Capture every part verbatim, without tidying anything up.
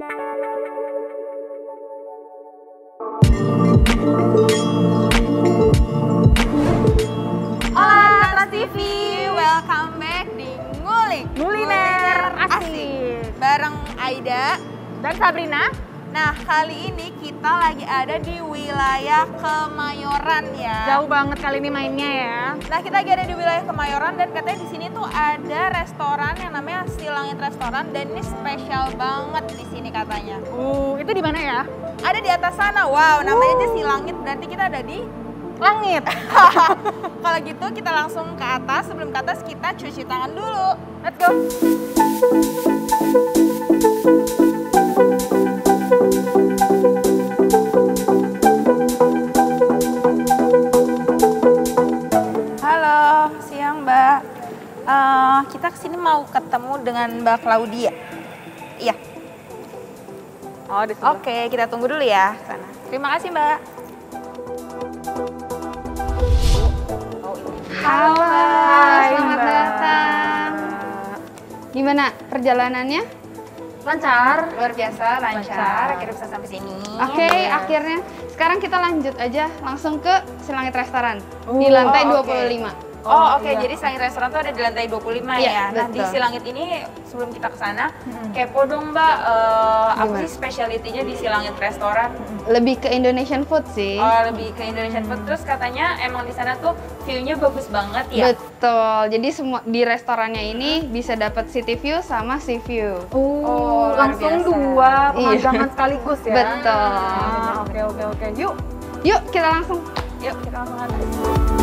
Hola Trans T V, welcome back di Ngulik Kuliner Asik Asik bareng Aida dan Sabrina. Nah, kali ini kita lagi ada di wilayah Kemayoran ya. Jauh banget kali ini mainnya ya. Nah, kita lagi ada di wilayah Kemayoran dan katanya di sini tuh ada restoran yang namanya Silangit Restoran dan ini spesial banget di sini katanya. Uh, itu di mana ya? Ada di atas sana. Wow, namanya aja Silangit, berarti kita ada di Langit. Kalau gitu kita langsung ke atas. Sebelum ke atas kita cuci tangan dulu. Let's go. Halo, siang Mbak. Eh, kita kesini mau ketemu dengan Mbak Claudia. Iya. Oh, di sebelah. Oke, kita tunggu dulu ya ke sana. Terima kasih Mbak. Halo, Hai, selamat Mbak. datang. Gimana perjalanannya? Lancar, luar biasa, lancar. Lancar. Akhirnya bisa sampai sini. Oke, Iya. akhirnya. Sekarang kita lanjut aja langsung ke Silangit Restoran di Uh, lantai oh, dua puluh lima. Oh, oke. iya. Jadi Silangit Restoran tuh ada di lantai dua puluh lima Iya, ya. Nah, di betul. Silangit ini sebelum kita ke sana, kepo dong Mbak, eh, apa Gimana? sih spesialitinya di Silangit Restoran? Lebih ke Indonesian food sih. Oh, lebih ke Indonesian food. Terus katanya emang di sana tuh view-nya bagus banget ya. Betul. Jadi semua di restorannya ini bisa dapat city view sama sea view. Uh, Oh, luar langsung biasa. dua Iya. pemandangan sekaligus ya. Betul. Ah, Oke, oke, oke. Yuk. Yuk kita langsung. Yuk, kita langsung ke atas.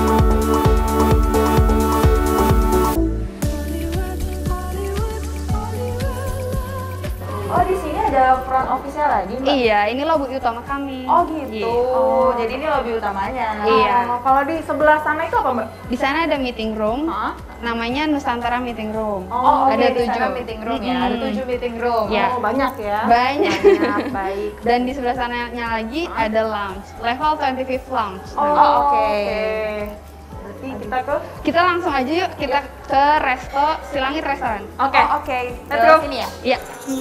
Oh, di sini ada front office-nya lagi, Mbak? Iya, ini lobby utama kami. Oh, gitu. Iya. Oh, jadi ini lobby utamanya. Iya. Oh, kalau di sebelah sana itu apa, Mbak? Di sana ada meeting room. Hah? Namanya Nusantara Meeting Room. Oh, oke. ada Di sana tujuh. meeting room ya. Ada Mm-mm. tujuh meeting room. Iya. Oh, banyak ya. Banyak. Banyak, baik. Dan di sebelah sananya lagi ada lounge, level twenty-fifth lounge. Oh, Oh, oke. Berarti kita ke Kita langsung aja yuk, kita ke resto Silangit Restoran. Oke. Oh, oke. Let's Ke go. sini ya? Iya.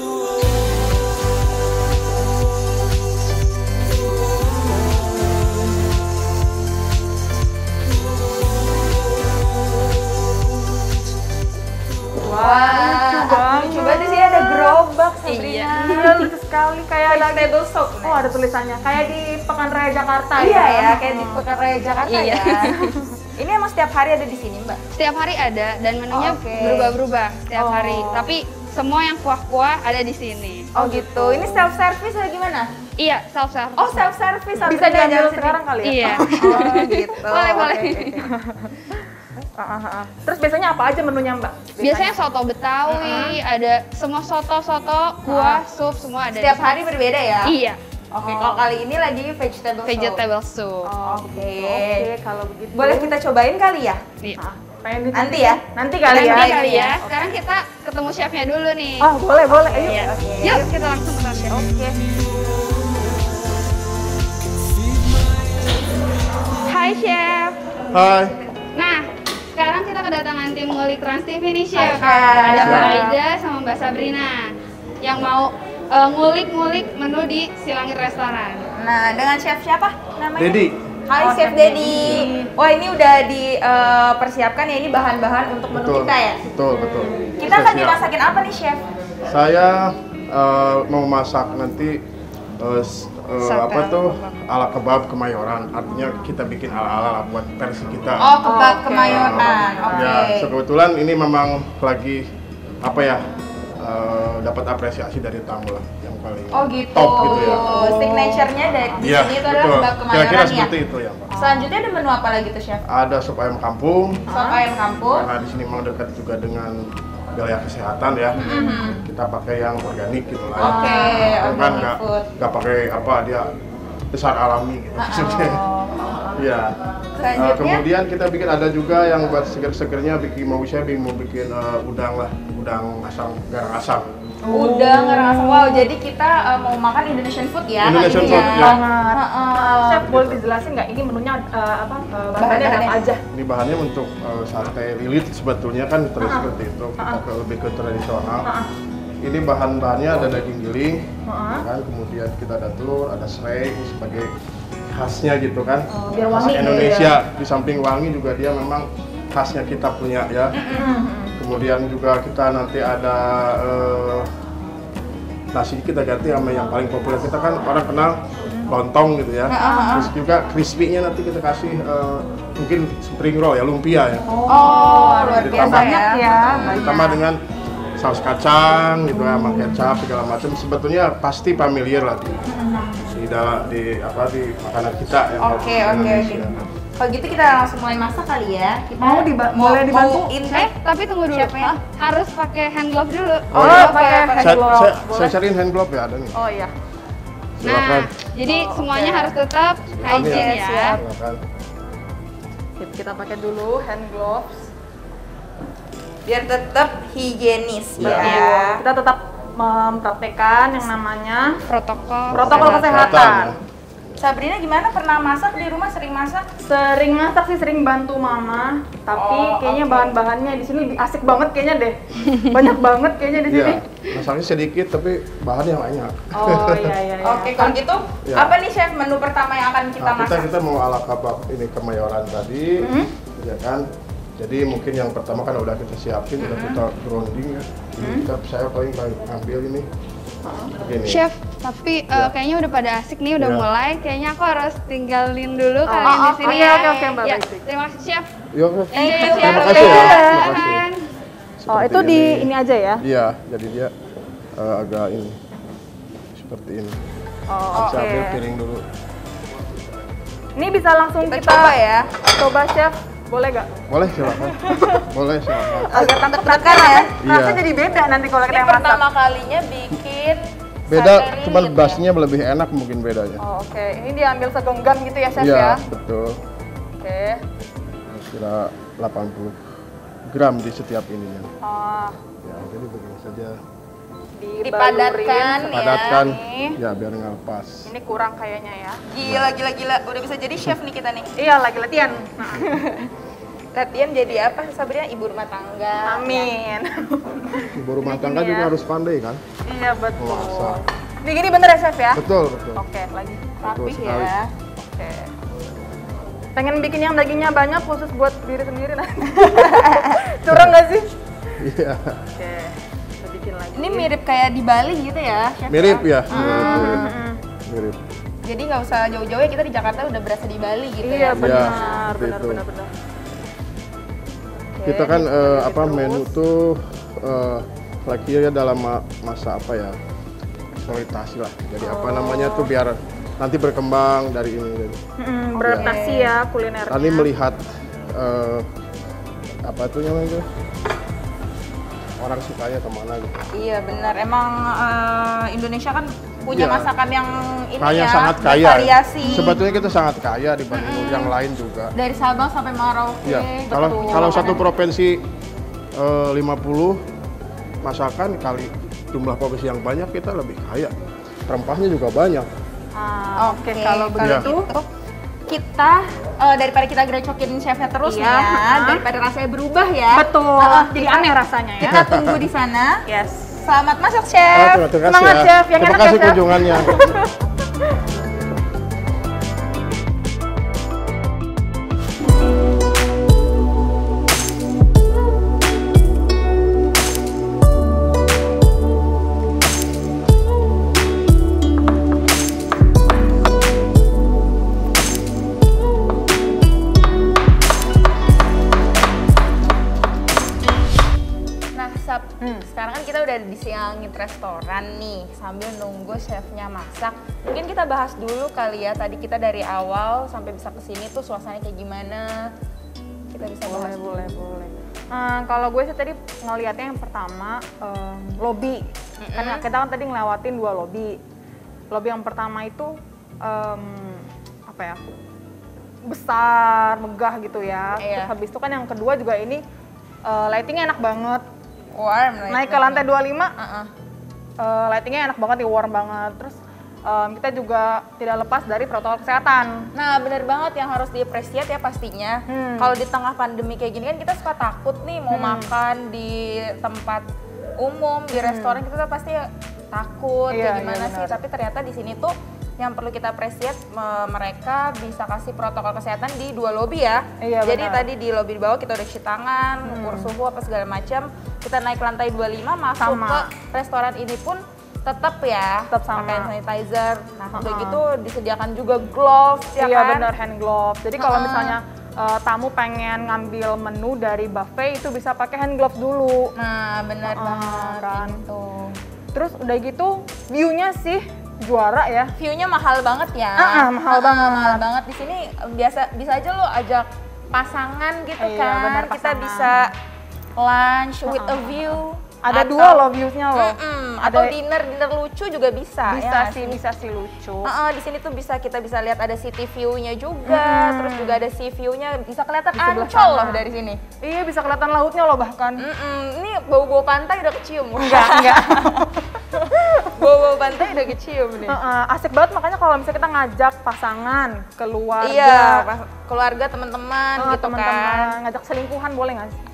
Wah, lucu banget. lucu banget. Di sini ada gerobak, Sabrina. Iya. Iya, lucu sekali kayak ada Vegetable soup. Oh, ada tulisannya kayak di Pekan Raya Jakarta Iya ya. ya, kayak di Pekan Raya Jakarta Iya. ya. Ini emang setiap hari ada di sini, Mbak? Setiap hari ada dan menunya Oh, oke. berubah-berubah setiap Oh. hari. Tapi semua yang kuah-kuah ada di sini. Oh gitu. Ini self service atau gimana? Iya, self service. Oh, self service. Bisa diambil sekarang kali ya? Iya. Oh, gitu. Boleh, boleh. Oke, oke. Ah, ah, ah. Terus biasanya apa aja menunya, Mbak? Biasanya soto Betawi, ada semua soto-soto, kuah, sup, semua ada. Setiap di hari berbeda ya? sini. Iya, Oke, kalau kali ini lagi vegetable soup. vegetable soup. Oh, Oke. Oke, kalau begitu. Boleh kita cobain kali ya? Iya. Ah, pengen di- Nanti ya? Nanti kali ya. Nanti kali ya. Sekarang kita ketemu chefnya dulu nih. Oh, boleh, boleh. Ayo. Iya. oke. Yuk kita langsung ke chef. Oke. Hai chef. Hai, Nah, sekarang kita kedatangan tim ngulik Trans T V nih chef. Hai. Ada Mbak Siap. Aida sama Mbak Sabrina yang mau eh, ngulik-ngulik menu di Silangit Restoran. Nah, dengan chef siapa namanya? Dedi. Hai Oh, Chef Chef Dedi. Wah, ini udah dipersiapkan ya, ini bahan-bahan untuk menu Betul, kita ya? betul, betul. Kita Sudah akan siap. dimasakin apa nih Chef? Saya eh, mau masak nanti eh, s- eh, Sate apa ala tuh kebab. ala kebab Kemayoran. Artinya kita bikin ala-ala buat versi kita. Oh, kebab Oke. Kemayoran. Oke. Ya, kebetulan ini memang lagi apa ya eh, dapat apresiasi dari tamu lah yang paling Oh gitu. top gitu ya. Signature-nya dari di Iya, sini itu adalah betul. kebab Kira-kira Kemayoran ya. seperti itu ya, Pak. Selanjutnya ada menu apa lagi tuh Chef? Ada sup ayam kampung. Sop ayam kampung. Karena di sini memang dekat juga dengan wilayah kesehatan ya. Kita pakai yang organik gitu lah. ya. Mm-hmm. Oke, Itu kan organic nggak food. nggak pakai apa dia besar alami gitu maksudnya. Iya. Oh. Selanjutnya? Eh, kemudian kita bikin ada juga yang buat seger-segernya bikin mau saya bikin mau bikin eh, udang lah, udang asam, garang asam. Udang, garang asam. Wow, jadi kita uh, mau makan Indonesian food ya Indonesian kali ini food, ya. ya. Banget. Heeh. Chef, boleh dijelasin nggak ini menunya eh, apa eh, bahannya ada apa aja? Ini bahannya untuk eh, sate lilit sebetulnya kan terus seperti itu. Kita ke, lebih ke tradisional. ini bahan-bahannya ada daging giling, Uh-huh. kan, kemudian kita ada telur, ada serai ini sebagai khasnya gitu kan. Oh, biar Khas wangi gitu Indonesia. Di samping wangi juga dia memang khasnya kita punya ya. Kemudian juga kita nanti ada eh, nasi kita ganti sama yang paling populer kita kan orang kenal lontong gitu ya. Terus juga crispy-nya nanti kita kasih eh, mungkin spring roll ya, lumpia ya. Oh, luar biasa banyak ya. ya. Nah, ditambah dengan saus kacang gitu ya, sama kecap segala macam. Sebetulnya pasti familiar lah di di, dalam, di apa di makanan kita yang Oke, oke, oke. Indonesia. Kalau gitu kita langsung mulai masak kali ya. Kita Mau diba- boleh dibantu? mau Eh, intake. tapi tunggu dulu. Chefnya? Harus pakai hand glove dulu. Oh, iya, pakai hand Saya, glove. saya, Boleh? saya cariin hand glove ya, ada nih. Oh iya. Silakan. Nah, jadi Oh, semuanya oke. harus tetap hygiene Oke, ya. siap. Silakan. Kita, kita pakai dulu hand gloves. Biar tetap higienis Iya. ya. Kita tetap mempraktekkan yang namanya Protokol. protokol kesehatan. Kesehatan, ya. Sabrina gimana? Pernah masak di rumah? Sering masak? Sering masak sih, sering bantu mama. Tapi Oh, kayaknya oke. bahan-bahannya di sini lebih asik banget kayaknya deh. Banyak banget kayaknya di sini. Iya, masaknya sedikit tapi bahannya banyak. Oh iya iya. iya. Oke, kalau gitu Ya. apa nih chef menu pertama yang akan kita Nah, kita masak? kita mau ala kabab ini kemayoran tadi, ya kan. Jadi mungkin yang pertama kan udah kita siapin, udah kita grounding ya. Jadi kita, saya paling paling ngambil ini. Begini. Chef, tapi eh, Ya. kayaknya udah pada asik nih, udah Ya. mulai. Kayaknya aku harus tinggalin dulu kalian oh, di sini oke, ya. oke, oke, Mbak, Ya, baik, baik. terima kasih chef. Yuk, Thank you, Terima chef. terima kasih ya. Terima kasih. Silakan. Oh Seperti itu di ini aja ya? Iya, jadi dia eh, agak ini seperti ini. Oh, Saya oke. ambil piring dulu. Ini bisa langsung Kita kita, coba ya. Coba chef, boleh gak? Boleh silakan. Boleh silakan. Agak takut Tekan ya. Rasanya Iya. jadi beda nanti kalau kita Ini yang masak. pertama kalinya bikin Beda, sate cuman lilit ya? basnya lebih enak mungkin bedanya. Oh, oke. Ini diambil segenggam gitu ya chef Iya, ya? betul. Oke. Kira delapan puluh gram di setiap ininya. Oh, Ya, jadi begini saja. Dipadatkan ya. Padatkan, Nih. ya biar nggak lepas. Ini kurang kayaknya ya. Gila, gila, gila. Udah bisa jadi chef nih kita nih. Iya, lagi latihan. Latihan jadi apa Sabrina? Ibu rumah tangga. Amin. Ibu rumah Ini tangga gini juga ya. harus pandai kan? Iya, betul. Masak. Ini gini bener ya chef ya? Betul, betul. Oke, lagi. Rapih sekali. ya. Oke. Pengen bikin yang dagingnya banyak khusus buat diri sendiri lah. Curang nggak sih? Iya. Oke, kita bikin lagi. Ini mirip kayak di Bali gitu ya, chef? Mirip ya? Hmm, Mirip, mirip. Mm-mm. Mirip. Jadi nggak usah jauh-jauh ya, kita di Jakarta udah berasa di Bali gitu Iya, ya. benar, seperti benar, itu. benar, benar. Oke, Kita kan ini eh, lagi apa terus. menu tuh eh, lagi ya dalam ma- masa apa ya? Eksploitasi lah. Jadi apa namanya tuh biar nanti berkembang dari ini. Mm, beradaptasi ya kulinernya. Nanti melihat eh, apa tuh namanya? Orang sukanya kemana gitu. Iya benar, emang eh, Indonesia kan punya Iya. masakan yang ini Kaya, ya, sangat kaya. bervariasi. Sebetulnya kita sangat kaya dibanding yang lain juga. Dari Sabang sampai Merauke. Iya. betul. Kalau kalau satu provinsi eh, lima puluh masakan kali jumlah provinsi yang banyak kita lebih kaya. Rempahnya juga banyak. Ah, Oke, Oke, kalau Iya. begitu kita eh, daripada kita gerecokin chefnya terus Iya, nih ya, ha-ha. daripada rasanya berubah ya. betul. Ah, Jadi kita- aneh rasanya ya. Kita tunggu di sana. Yes. Selamat masak Oh, chef. terima, terima kasih Semangat, ya. Chef. Yang terima enak ya, kasih Chef. kunjungannya. Nah, Sab, Hmm. sekarang kan kita udah di Silangit restoran nih, sambil nunggu chefnya masak. Mungkin kita bahas dulu kali ya, tadi kita dari awal sampai bisa kesini tuh suasananya kayak gimana. Kita bisa bahas Boleh, dulu. boleh, boleh. Eh, kalau gue sih tadi ngelihatnya yang pertama em, lobby. Karena kita kan tadi ngelewatin dua lobby. Lobby yang pertama itu em, apa ya? Besar, megah gitu ya. Iya. Terus habis itu kan yang kedua juga ini eh, lightingnya enak banget. Warm. like Naik ke lantai dua puluh lima, Uh-uh. eh, lightingnya enak banget, nih, warm banget. Terus em, kita juga tidak lepas dari protokol kesehatan. Nah, bener banget yang harus di-appreciate ya pastinya. Hmm. Kalau di tengah pandemi kayak gini kan kita suka takut nih mau makan di tempat umum di restoran kita tuh pasti takut Iya, kayak gimana iya, sih, benar. tapi ternyata di sini tuh yang perlu kita appreciate me- mereka bisa kasih protokol kesehatan di dua lobby ya. Iya, Jadi benar. tadi di lobby di bawah kita udah cuci tangan, ukur suhu apa segala macam. Kita naik ke lantai dua puluh lima masuk Sama. ke restoran ini pun tetap ya Tetap sama. pakai hand sanitizer. Nah, udah Uh-uh. gitu disediakan juga gloves ya Iya kan. benar, hand gloves. Jadi kalau Heeh. misalnya uh, tamu pengen ngambil menu dari buffet itu bisa pakai hand gloves dulu. Nah, benar Heeh, banget kan. gitu. Terus udah gitu view-nya sih juara ya. View-nya mahal banget ya. Ah, ah, mahal Ah, banget. Mahal banget di sini biasa bisa aja lo ajak pasangan gitu Iya, kan. benar, Kita pasangan. bisa lunch with Ah, a ah, view. Ada Atau- dua loh views-nya loh. Mm-mm, Ada atau dinner dinner lucu juga bisa. bisa ya nggak sih, bisa sih lucu. Heeh, di sini tuh bisa kita bisa lihat ada city view-nya juga, Hmm. terus juga ada sea view-nya, bisa kelihatan Di sebelah Ancol sana. loh dari sini. Iya bisa kelihatan lautnya loh bahkan. Mm-mm, ini bau-bau pantai udah kecium. Enggak, enggak. Bau-bau pantai udah kecium nih. Heeh, asik banget makanya kalau misalnya kita ngajak pasangan, keluarga, Iya, pas- keluarga teman-teman eh, gitu teman-teman, kan. ngajak selingkuhan boleh nggak sih?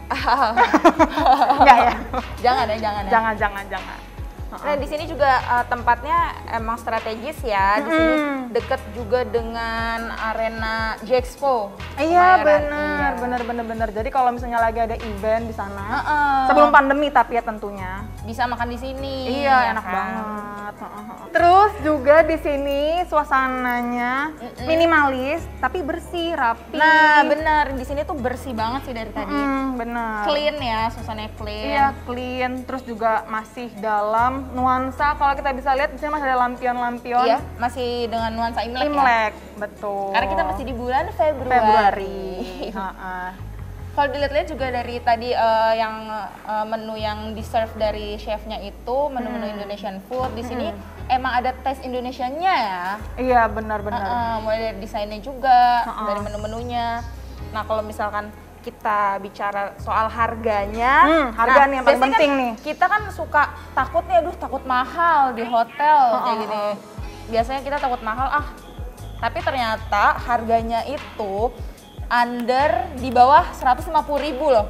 Enggak ya? Jangan ya, jangan ya. Jangan, jangan, jangan. Nah, di sini juga uh, tempatnya emang strategis ya. Di sini Mm-mm. deket juga dengan arena J-Expo. Iya Kemayoran. benar, Iya. benar, benar, benar. Jadi kalau misalnya lagi ada event di sana, Heeh. sebelum pandemi tapi ya tentunya. Bisa makan di sini. Iya, ya enak kan? banget. Heeh, heeh. Terus juga di sini suasananya Mm-mm. minimalis tapi bersih, rapi. Nah, benar. Di sini tuh bersih banget sih dari tadi. Mm, benar. Clean ya, suasananya clean. Iya, clean. Terus juga masih dalam nuansa. Kalau kita bisa lihat di sini masih ada lampion-lampion. Iya, masih dengan nuansa Imlek, ya. Imlek, betul. Karena kita masih di bulan Februari. Februari. Heeh. Kalau dilihat-lihat juga dari tadi eh, yang eh, menu yang di-serve dari chefnya itu, menu-menu Hmm. Indonesian food, di sini emang ada taste Indonesianya ya. Iya, benar-benar. Heeh, mulai dari desainnya juga, Heeh. dari menu-menunya. Nah, kalau misalkan kita bicara soal harganya, Hmm, harga nih yang paling biasanya penting kan nih. Kita kan suka takut nih, aduh takut mahal di hotel kayak Heeh, gini. heeh. Biasanya kita takut mahal ah, tapi ternyata harganya itu under di bawah seratus lima puluh ribu loh.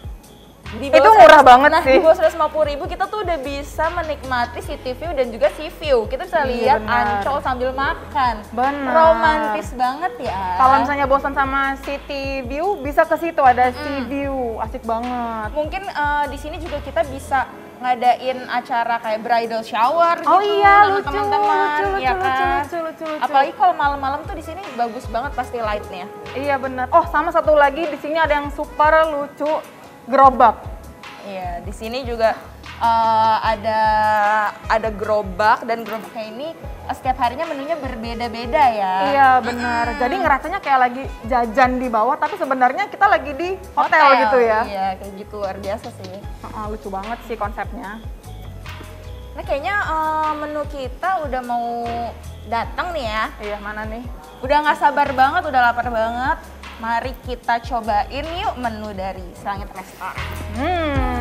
Di Itu bawah murah seratus banget nah, sih. Di bawah seratus lima puluh ribu kita tuh udah bisa menikmati city view dan juga sea view. Kita bisa Iya, lihat benar. Ancol sambil makan. Benar. Romantis banget ya. Kalau misalnya bosan sama city view, bisa ke situ ada sea view, asik banget. mungkin eh, di sini juga kita bisa ngadain acara kayak bridal shower Oh gitu iya, sama lucu, teman-teman, lucu, ya lucu, kan? lucu, lucu, lucu. Apalagi kalau malam-malam tuh di sini bagus banget pasti lightnya. Iya benar. Oh sama satu lagi di sini ada yang super lucu, gerobak. Iya, di sini juga eh, ada ada gerobak dan gerobaknya ini eh, setiap harinya menunya berbeda-beda ya. Iya benar. Jadi ngerasanya kayak lagi jajan di bawah, tapi sebenarnya kita lagi di hotel, gitu ya. Iya, kayak gitu luar biasa sih. Heeh, lucu banget sih konsepnya. Nah, kayaknya eh, menu kita udah mau datang nih ya. Iya mana nih? Udah nggak sabar banget, udah lapar banget. Mari kita cobain yuk menu dari Selangit Restoran. Hmm.